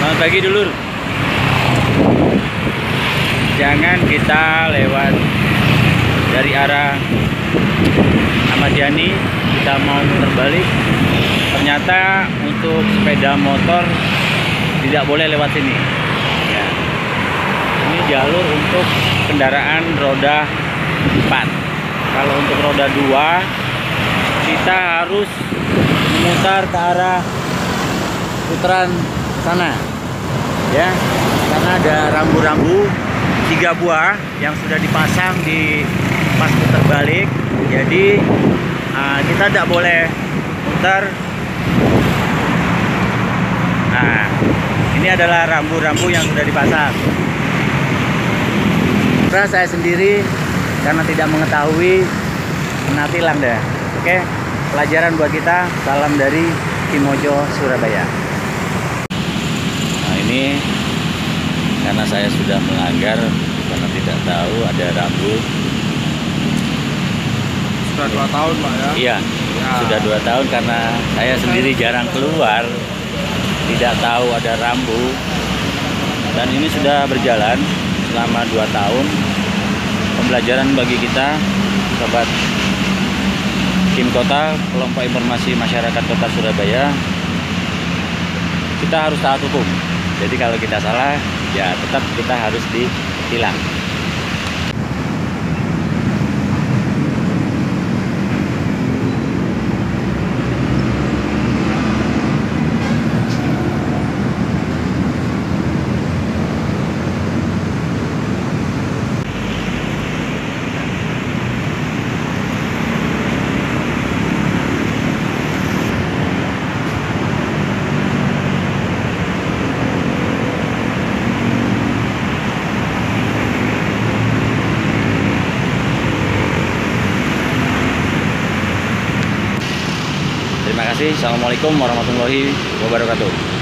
Selamat pagi dulur. Jangan kita lewat dari arah Ahmad Yani, kita mau muter balik. Ternyata untuk sepeda motor tidak boleh lewat sini. Ya. Ini jalur untuk kendaraan roda 4. Kalau untuk roda 2 kita harus memutar ke arah putaran sana, ya, karena ada rambu-rambu 3 buah yang sudah dipasang di pas putar balik. Jadi kita tidak boleh putar. Nah, ini adalah rambu-rambu yang sudah dipasang. Karena saya sendiri karena tidak mengetahui, kena tilang deh. Oke, pelajaran buat kita. Salam dari Timojo, Surabaya. Nah, ini karena saya sudah melanggar karena tidak tahu ada rambu. Sudah 2 tahun, Pak, ya? Iya, ya. Sudah 2 tahun karena saya sendiri jarang keluar, tidak tahu ada rambu. Dan ini sudah berjalan selama 2 tahun. Pembelajaran bagi kita, sobat tim kota, kelompok informasi masyarakat kota Surabaya. Kita harus taat hukum. Jadi kalau kita salah, ya tetap kita harus ditilang. Terima kasih. Assalamualaikum warahmatullahi wabarakatuh.